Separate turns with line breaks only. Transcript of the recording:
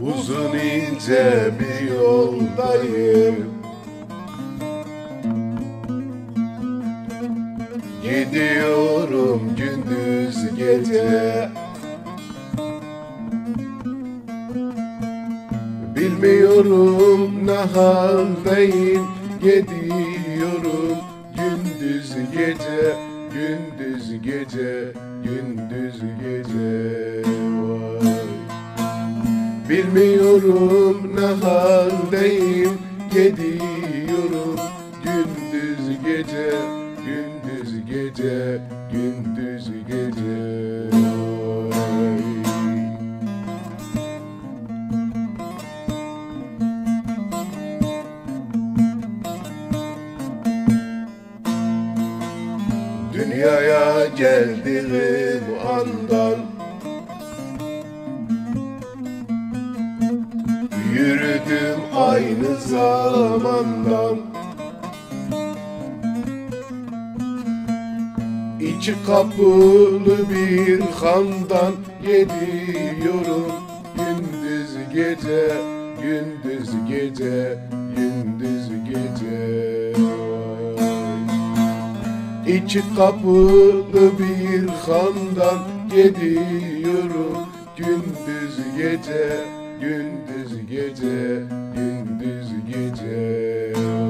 Uzun ince bir yoldayım, gidiyorum gündüz gece. Bilmiyorum ne haldeyim, gidiyorum gündüz gece, gündüz gece, gündüz gece. Vay. Bilmiyorum ne haldeyim, gidiyorum gündüz gece, gündüz gece, gündüz gece. Vay. Dünyaya geldiğim andan yürüdüm aynı zamandan. İki kapılı bir handan gidiyorum gündüz gece, gündüz gece, gündüz gece. İki kapılı bir handan gidiyorum gündüz gece, gündüz gece, gündüz gece.